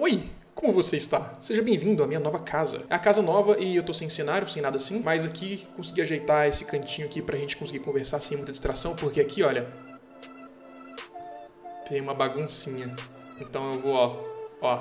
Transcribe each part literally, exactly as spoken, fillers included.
Oi, como você está? Seja bem-vindo à minha nova casa. É a casa nova e eu tô sem cenário, sem nada assim, mas aqui consegui ajeitar esse cantinho aqui pra gente conseguir conversar sem muita distração, porque aqui, olha, tem uma baguncinha. Então eu vou, ó, ó.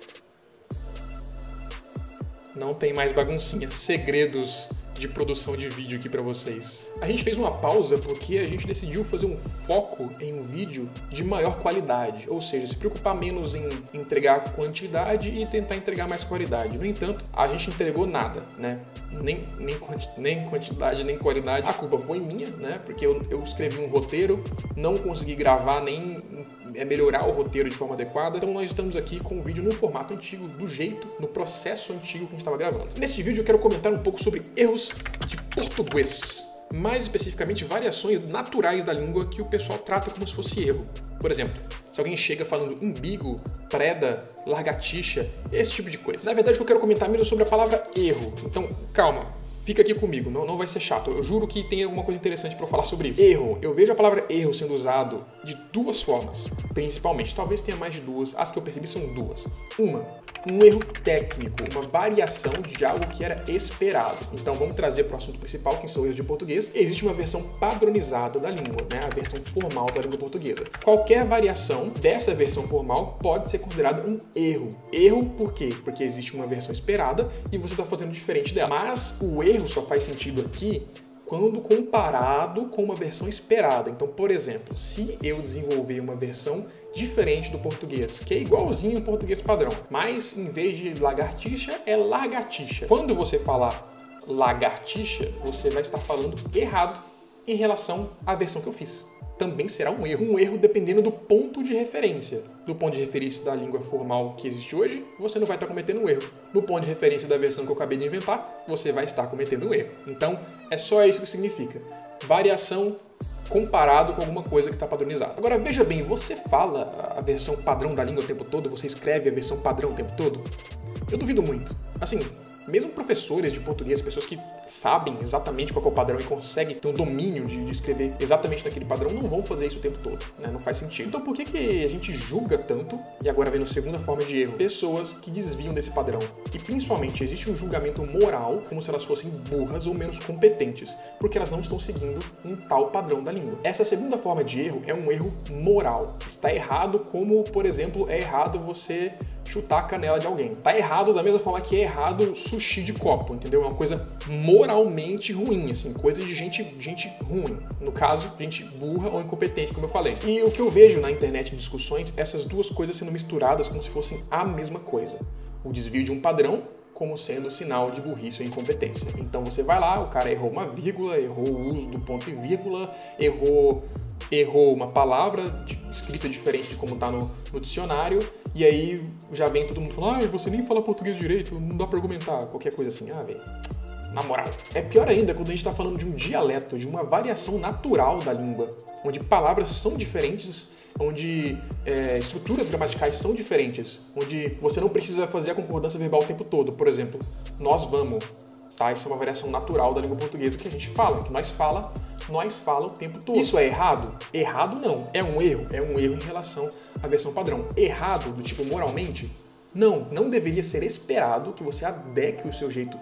Não tem mais baguncinha. Segredos de produção de vídeo aqui pra vocês. A gente fez uma pausa porque a gente decidiu fazer um foco em um vídeo de maior qualidade, ou seja, se preocupar menos em entregar quantidade e tentar entregar mais qualidade. No entanto, a gente entregou nada, né? Nem, nem, quanti nem quantidade, nem qualidade. A culpa foi minha, né? Porque eu, eu escrevi um roteiro, não consegui gravar nem é, melhorar o roteiro de forma adequada. Então nós estamos aqui com o vídeo no formato antigo, do jeito, no processo antigo que a gente estava gravando. Neste vídeo eu quero comentar um pouco sobre erros de português. Mais especificamente, variações naturais da língua que o pessoal trata como se fosse erro. Por exemplo, se alguém chega falando umbigo, preda, largatixa, esse tipo de coisa. Na verdade, eu quero comentar mesmo sobre a palavra erro. Então, calma, fica aqui comigo, não, não vai ser chato. Eu juro que tem alguma coisa interessante para eu falar sobre isso. Erro. Eu vejo a palavra erro sendo usado de duas formas, principalmente. Talvez tenha mais de duas. As que eu percebi são duas. Uma, um erro técnico, uma variação de algo que era esperado. Então vamos trazer para o assunto principal, que são erros de português. Existe uma versão padronizada da língua, né? A versão formal da língua portuguesa. Qualquer variação dessa versão formal pode ser considerada um erro. Erro por quê? Porque existe uma versão esperada e você está fazendo diferente dela. Mas o erro só faz sentido aqui quando comparado com uma versão esperada. Então, por exemplo, se eu desenvolver uma versão diferente do português, que é igualzinho ao português padrão, mas em vez de lagartixa, é largatixa. Quando você falar lagartixa, você vai estar falando errado em relação à versão que eu fiz. Também será um erro. Um erro dependendo do ponto de referência. Do ponto de referência da língua formal que existe hoje, você não vai estar cometendo um erro. No ponto de referência da versão que eu acabei de inventar, você vai estar cometendo um erro. Então, é só isso que significa. Variação comparado com alguma coisa que está padronizada. Agora, veja bem, você fala a versão padrão da língua o tempo todo? Você escreve a versão padrão o tempo todo? Eu duvido muito. Assim, mesmo professores de português, pessoas que sabem exatamente qual é o padrão e conseguem ter um domínio de, de escrever exatamente naquele padrão, não vão fazer isso o tempo todo, né? Não faz sentido. Então por que, que a gente julga tanto, e agora vendo a segunda forma de erro, pessoas que desviam desse padrão? E principalmente existe um julgamento moral como se elas fossem burras ou menos competentes, porque elas não estão seguindo um tal padrão da língua. Essa segunda forma de erro é um erro moral. Está errado como, por exemplo, é errado você chutar a canela de alguém. Tá errado da mesma forma que é errado sushi de copo, entendeu? É uma coisa moralmente ruim, assim, coisa de gente, gente ruim. No caso, gente burra ou incompetente, como eu falei. E o que eu vejo na internet em discussões, essas duas coisas sendo misturadas como se fossem a mesma coisa. O desvio de um padrão como sendo sinal de burrice ou incompetência. Então você vai lá, o cara errou uma vírgula, errou o uso do ponto e vírgula, errou... errou uma palavra escrita diferente de como está no, no dicionário, e aí já vem todo mundo falando, ah, você nem fala português direito, não dá para argumentar, qualquer coisa assim. Ah, velho, na moral. É pior ainda quando a gente está falando de um dialeto, de uma variação natural da língua, onde palavras são diferentes, onde é, estruturas gramaticais são diferentes, onde você não precisa fazer a concordância verbal o tempo todo. Por exemplo, nós vamos, tá? Isso é uma variação natural da língua portuguesa que a gente fala, que nós fala nós fala o tempo todo. Isso é errado? Errado não. É um erro? É um erro em relação à versão padrão. Errado, do tipo moralmente? Não. Não deveria ser esperado que você adeque o seu jeito...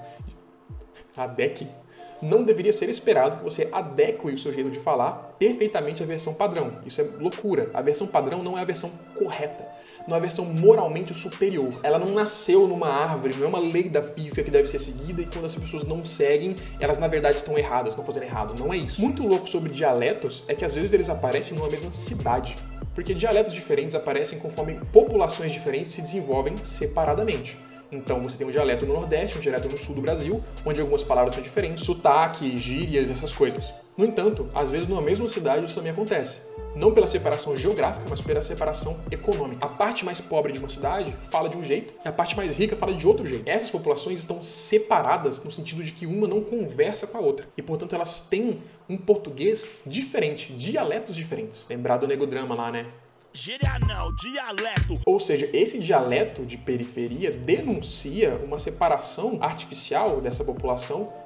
Adeque? Não deveria ser esperado que você adeque o seu jeito de falar perfeitamente à versão padrão. Isso é loucura. A versão padrão não é a versão correta. Não é a versão moralmente superior. Ela não nasceu numa árvore, não é uma lei da física que deve ser seguida e quando as pessoas não seguem, elas na verdade estão erradas, estão fazendo errado. Não é isso. Muito louco sobre dialetos é que às vezes eles aparecem numa mesma cidade. Porque dialetos diferentes aparecem conforme populações diferentes se desenvolvem separadamente. Então você tem um dialeto no Nordeste, um dialeto no Sul do Brasil, onde algumas palavras são diferentes, sotaque, gírias, essas coisas. No entanto, às vezes numa mesma cidade isso também acontece. Não pela separação geográfica, mas pela separação econômica. A parte mais pobre de uma cidade fala de um jeito e a parte mais rica fala de outro jeito. Essas populações estão separadas no sentido de que uma não conversa com a outra. E, portanto, elas têm um português diferente, dialetos diferentes. Lembrar do Negodrama lá, né? Gíria não, dialeto. Ou seja, esse dialeto de periferia denuncia uma separação artificial dessa população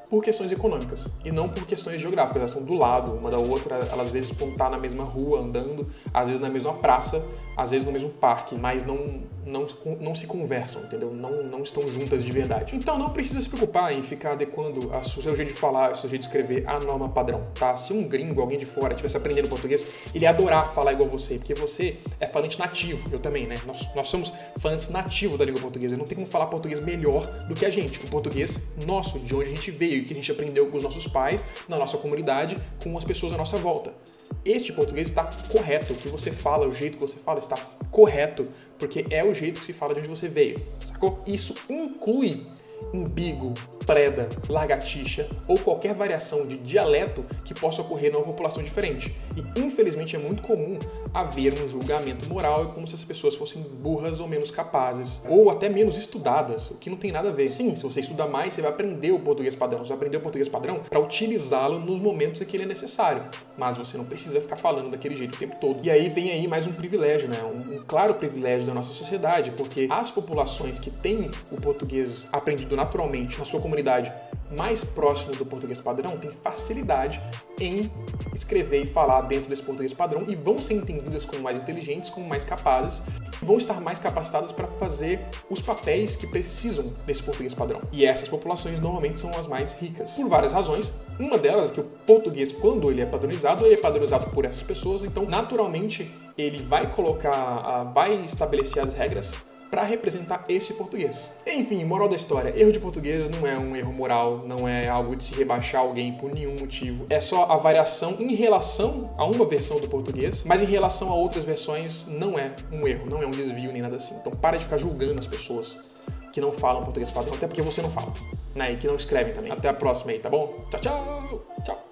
por questões econômicas e não por questões geográficas. Elas estão do lado uma da outra, elas às vezes vão estar na mesma rua andando, às vezes na mesma praça, às vezes no mesmo parque, mas não, não, não se conversam, entendeu? Não, não estão juntas de verdade. Então não precisa se preocupar em ficar adequando o seu jeito de falar, o seu jeito de escrever à norma padrão, tá? Se um gringo, alguém de fora, estivesse aprendendo português, ele ia adorar falar igual você, porque você é falante nativo, eu também, né? Nós, nós somos falantes nativos da língua portuguesa, não tem como falar português melhor do que a gente, o português nosso, de onde a gente veio, que a gente aprendeu com os nossos pais, na nossa comunidade, com as pessoas à nossa volta. Este português está correto, o que você fala, o jeito que você fala está correto, porque é o jeito que se fala de onde você veio, sacou? Isso inclui umbigo, preda, lagartixa ou qualquer variação de dialeto que possa ocorrer numa população diferente. E infelizmente é muito comum haver um julgamento moral, como se as pessoas fossem burras ou menos capazes, ou até menos estudadas, o que não tem nada a ver. Sim, se você estudar mais, você vai aprender o português padrão, você vai aprender o português padrão para utilizá-lo nos momentos em que ele é necessário, mas você não precisa ficar falando daquele jeito o tempo todo. E aí vem aí mais um privilégio, né? Um, um claro privilégio da nossa sociedade, porque as populações que têm o português aprendido naturalmente na sua comunidade mais próximo do português padrão têm facilidade em escrever e falar dentro desse português padrão e vão ser entendidas como mais inteligentes, como mais capazes, e vão estar mais capacitadas para fazer os papéis que precisam desse português padrão. E essas populações normalmente são as mais ricas, por várias razões. Uma delas é que o português, quando ele é padronizado, ele é padronizado por essas pessoas, então naturalmente ele vai colocar, vai estabelecer as regras para representar esse português. Enfim, moral da história, erro de português não é um erro moral, não é algo de se rebaixar alguém por nenhum motivo. É só a variação em relação a uma versão do português, mas em relação a outras versões não é um erro, não é um desvio nem nada assim. Então para de ficar julgando as pessoas que não falam português padrão, até porque você não fala, né? E que não escrevem também. Até a próxima aí, tá bom? Tchau, tchau! Tchau!